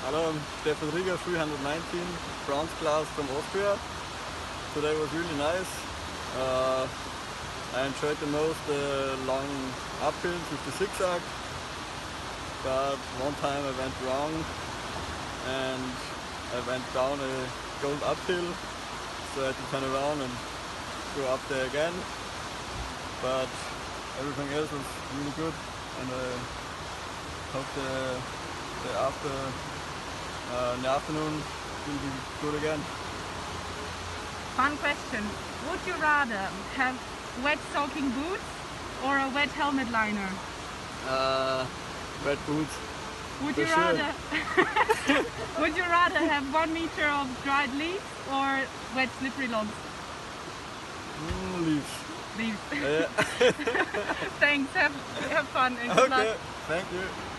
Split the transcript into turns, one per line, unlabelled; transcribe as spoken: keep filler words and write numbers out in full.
Hello, I'm Stefan Rieger, three nineteen, bronze class from Austria. Today was really nice. Uh, I enjoyed the most the uh, long uphills with the zigzag, but one time I went wrong and I went down a gold uphill, so I had to turn around and go up there again. But everything else was really good, and I hope the, the after uh, in the afternoon will be good again.
Fun question. Would you rather have wet soaking boots or a wet helmet liner?
Uh, wet boots.
Would
For
you
sure.
rather Would you rather have one meter of dried leaves or wet slippery logs?
Mm, leaves.
Leaves.
Yeah.
Thanks. Have have fun and good luck.
Okay. Thank you.